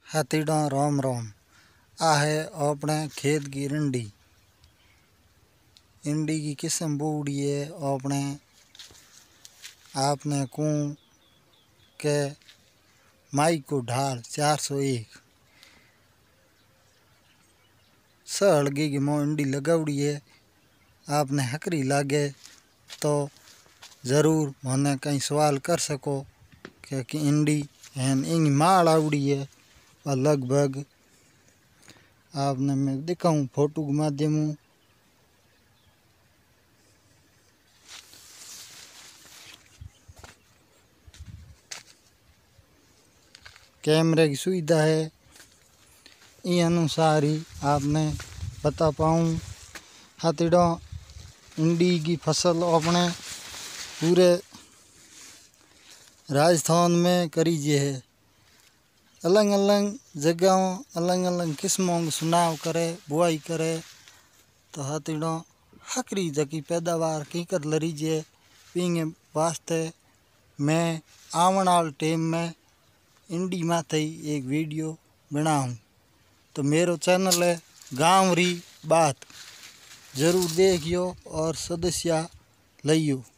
हाथीड़ा राम राम। आ है अपने खेत की रंडी की किस्म बोड़ी है। आपने कूं के माई को ढाल 401 सहड़गी की मो इंडी लगावड़ी है। आपने हकरी लागे तो ज़रूर मने कहीं सवाल कर सको कि इंडी एन इंगी माल आवड़ी है। और लगभग आपने मैं दिखाऊं फोटो के माध्यम कैमरे की सुविधा है। इस अनुसार ही आपने बता पाऊँ। हाथीड़ा इंडी की फसल अपने पूरे राजस्थान में करी जे है। अलग अलग जगहों अलग अलग किस्मों का चुनाव करे बुआई करे तो हाथीड़ा हकरी जकी पैदावार की कर लरी जे पीने वास्ते मैं आवन वाले टाइम में इंडी माथे ही एक वीडियो बनाऊं। तो मेरो चैनल है गाँव री बात, जरूर देखियो और सदस्य लियो।